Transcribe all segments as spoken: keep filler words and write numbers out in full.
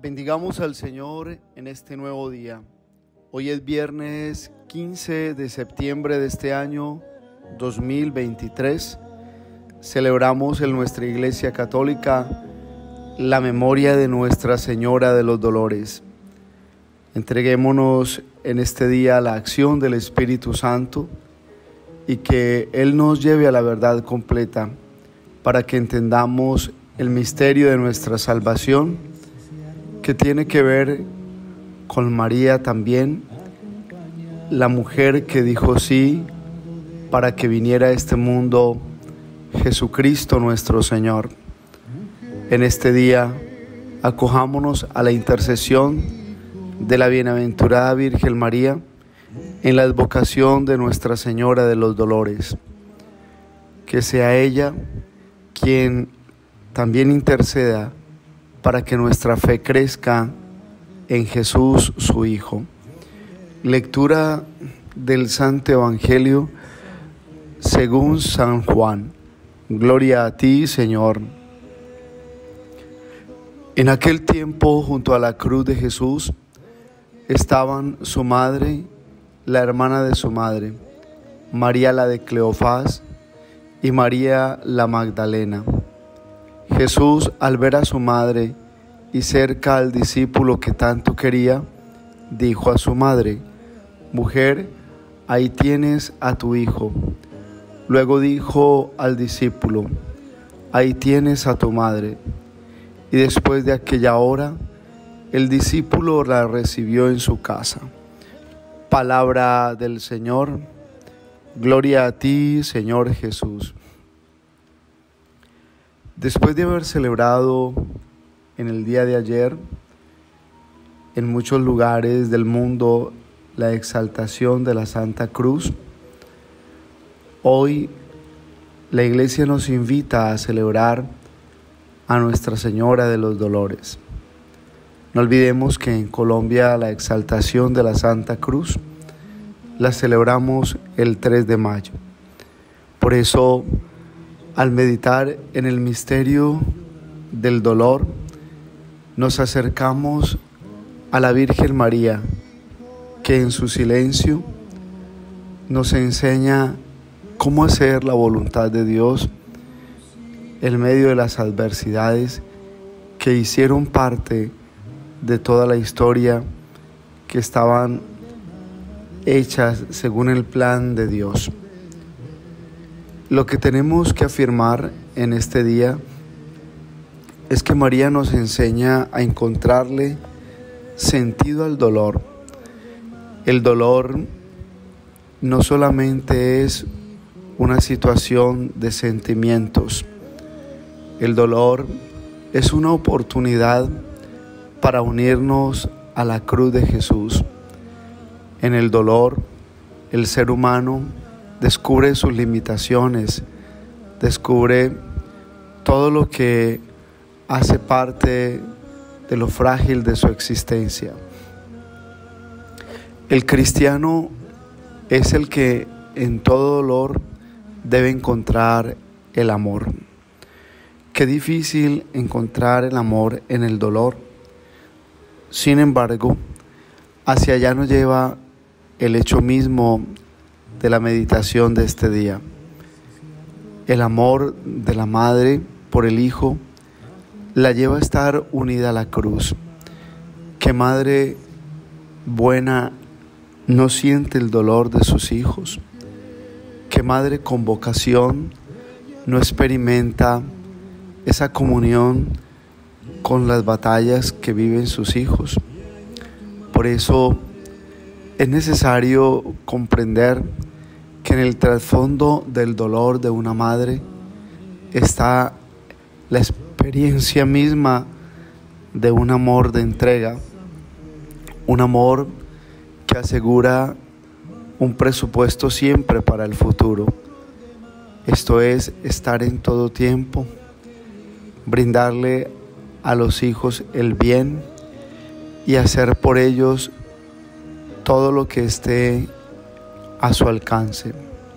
Bendigamos al Señor en este nuevo día. Hoy es viernes quince de septiembre de este año dos mil veintitrés. Celebramos en nuestra Iglesia Católica la memoria de Nuestra Señora de los Dolores. Entreguémonos en este día a la acción del Espíritu Santo y que Él nos lleve a la verdad completa para que entendamos el misterio de nuestra salvación, que tiene que ver con María también, la mujer que dijo sí para que viniera a este mundo Jesucristo nuestro Señor. En este día acojámonos a la intercesión de la bienaventurada Virgen María en la advocación de Nuestra Señora de los Dolores. Que sea ella quien también interceda para que nuestra fe crezca en Jesús, su Hijo. Lectura del Santo Evangelio según San Juan. Gloria a ti, Señor. En aquel tiempo, junto a la cruz de Jesús, estaban su madre, la hermana de su madre, María la de Cleofás y María la Magdalena. Jesús, al ver a su madre y cerca al discípulo que tanto quería, dijo a su madre: «Mujer, ahí tienes a tu hijo». Luego dijo al discípulo: «Ahí tienes a tu madre». Y después de aquella hora, el discípulo la recibió en su casa. Palabra del Señor. Gloria a ti, Señor Jesús. Después de haber celebrado en el día de ayer, en muchos lugares del mundo, la exaltación de la Santa Cruz, hoy la Iglesia nos invita a celebrar a Nuestra Señora de los Dolores. No olvidemos que en Colombia la exaltación de la Santa Cruz la celebramos el tres de mayo. Por eso, al meditar en el misterio del dolor, nos acercamos a la Virgen María, que en su silencio nos enseña cómo hacer la voluntad de Dios en medio de las adversidades que hicieron parte de toda la historia, que estaban hechas según el plan de Dios. Lo que tenemos que afirmar en este día es que María nos enseña a encontrarle sentido al dolor. El dolor no solamente es una situación de sentimientos. El dolor es una oportunidad para unirnos a la cruz de Jesús. En el dolor, el ser humano descubre sus limitaciones, descubre todo lo que hace parte de lo frágil de su existencia. El cristiano es el que en todo dolor debe encontrar el amor. Qué difícil encontrar el amor en el dolor. Sin embargo, hacia allá nos lleva el hecho mismo de la meditación de este día. El amor de la madre por el hijo la lleva a estar unida a la cruz. ¿Qué madre buena no siente el dolor de sus hijos? ¿Qué madre con vocación no experimenta esa comunión con las batallas que viven sus hijos? Por eso es necesario comprender que en el trasfondo del dolor de una madre está la experiencia misma de un amor de entrega, un amor que asegura un presupuesto siempre para el futuro. Esto es estar en todo tiempo, brindarle a los hijos el bien y hacer por ellos todo lo que esté a su alcance.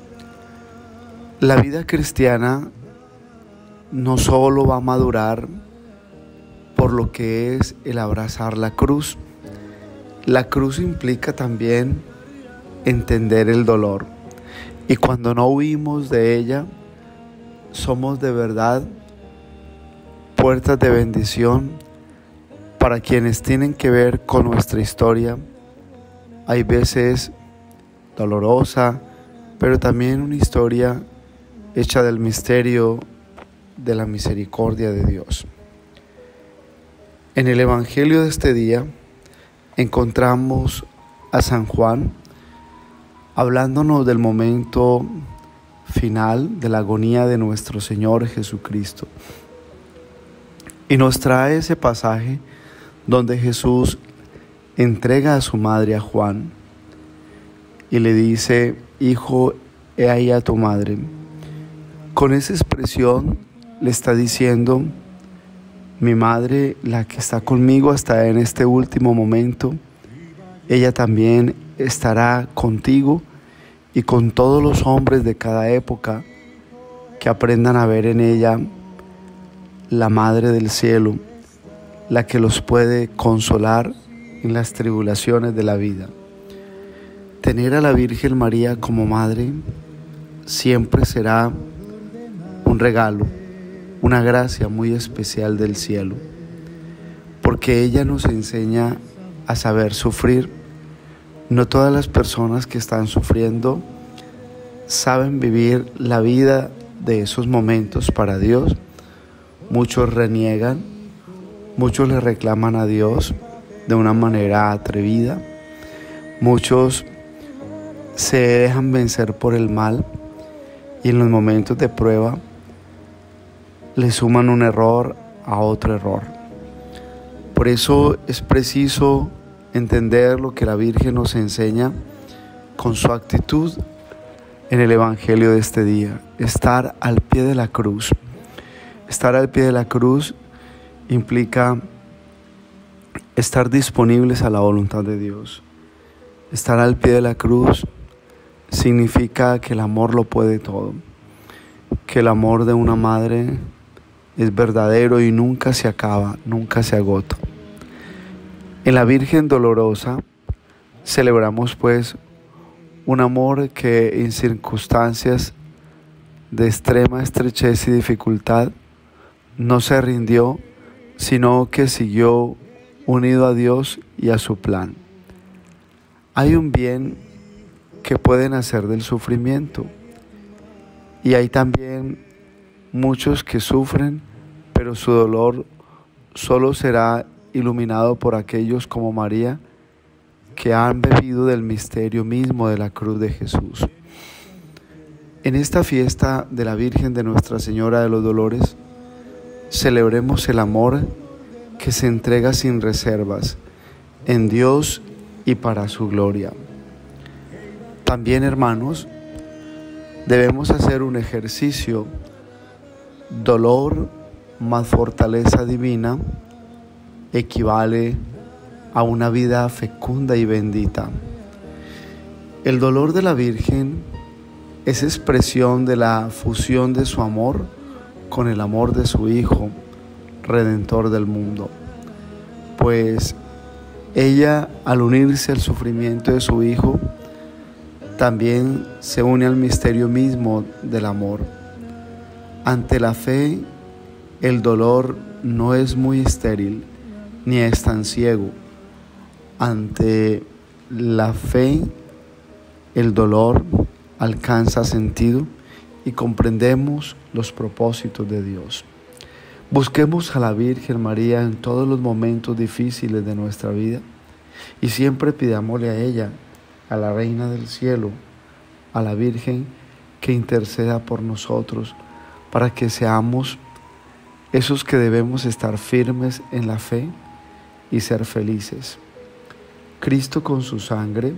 La vida cristiana no solo va a madurar por lo que es el abrazar la cruz. La cruz implica también entender el dolor, y cuando no huimos de ella, somos de verdad puertas de bendición para quienes tienen que ver con nuestra historia. Hay veces dolorosa, pero también una historia hecha del misterio de la misericordia de Dios. En el Evangelio de este día encontramos a San Juan hablándonos del momento final de la agonía de nuestro Señor Jesucristo. Y nos trae ese pasaje donde Jesús entrega a su madre a Juan y le dice: hijo, he ahí a tu madre. Con esa expresión le está diciendo: mi madre, la que está conmigo hasta en este último momento, ella también estará contigo y con todos los hombres de cada época que aprendan a ver en ella la Madre del Cielo, la que los puede consolar en las tribulaciones de la vida. Tener a la Virgen María como madre siempre será un regalo, una gracia muy especial del cielo, porque ella nos enseña a saber sufrir. No todas las personas que están sufriendo saben vivir la vida de esos momentos para Dios. Muchos reniegan, muchos le reclaman a Dios de una manera atrevida, muchos se dejan vencer por el mal y en los momentos de prueba le suman un error a otro error. Por eso es preciso entender lo que la Virgen nos enseña con su actitud en el Evangelio de este día: estar al pie de la cruz. Estar al pie de la cruz implica estar disponibles a la voluntad de Dios. Estar al pie de la cruz significa que el amor lo puede todo, que el amor de una madre es verdadero y nunca se acaba, nunca se agota. En la Virgen Dolorosa celebramos pues un amor que en circunstancias de extrema estrechez y dificultad no se rindió, sino que siguió unido a Dios y a su plan. Hay un bien que puede nacer del sufrimiento, y hay también muchos que sufren, pero su dolor solo será iluminado por aquellos como María, que han bebido del misterio mismo de la cruz de Jesús. En esta fiesta de la Virgen de Nuestra Señora de los Dolores, celebremos el amor que se entrega sin reservas en Dios y para su gloria. También, hermanos, debemos hacer un ejercicio: dolor más fortaleza divina equivale a una vida fecunda y bendita. El dolor de la Virgen es expresión de la fusión de su amor con el amor de su Hijo, Redentor del mundo. Pues ella, al unirse al sufrimiento de su Hijo, también se une al misterio mismo del amor. Ante la fe, el dolor no es muy estéril, ni es tan ciego. Ante la fe, el dolor alcanza sentido y comprendemos los propósitos de Dios. Busquemos a la Virgen María en todos los momentos difíciles de nuestra vida y siempre pidámosle a ella, a la Reina del Cielo, a la Virgen, que interceda por nosotros para que seamos esos que debemos estar firmes en la fe y ser felices. Cristo con su sangre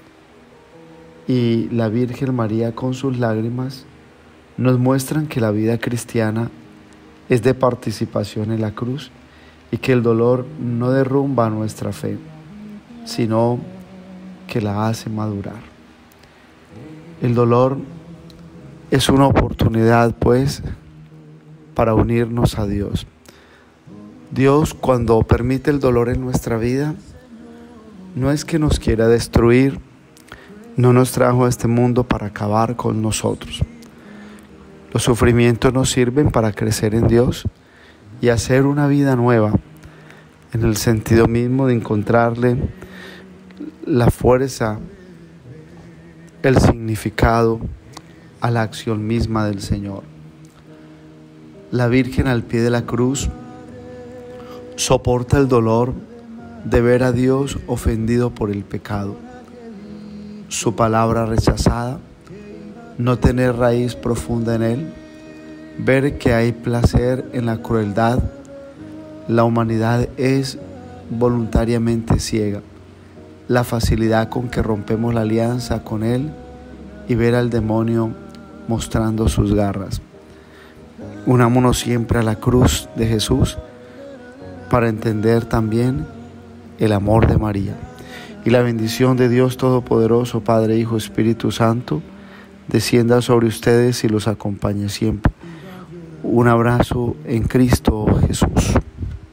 y la Virgen María con sus lágrimas nos muestran que la vida cristiana es de participación en la cruz y que el dolor no derrumba nuestra fe, sino que la hace madurar. El dolor es una oportunidad, pues, para unirnos a Dios. Dios, cuando permite el dolor en nuestra vida, no es que nos quiera destruir, no nos trajo a este mundo para acabar con nosotros. Los sufrimientos nos sirven para crecer en Dios y hacer una vida nueva, en el sentido mismo de encontrarle la fuerza, el significado a la acción misma del Señor. La Virgen al pie de la cruz soporta el dolor de ver a Dios ofendido por el pecado, su palabra rechazada, no tener raíz profunda en Él, ver que hay placer en la crueldad. La humanidad es voluntariamente ciega. La facilidad con que rompemos la alianza con Él y ver al demonio mostrando sus garras. Unámonos siempre a la cruz de Jesús para entender también el amor de María. Y la bendición de Dios Todopoderoso, Padre, Hijo, Espíritu Santo, descienda sobre ustedes y los acompañe siempre. Un abrazo en Cristo Jesús.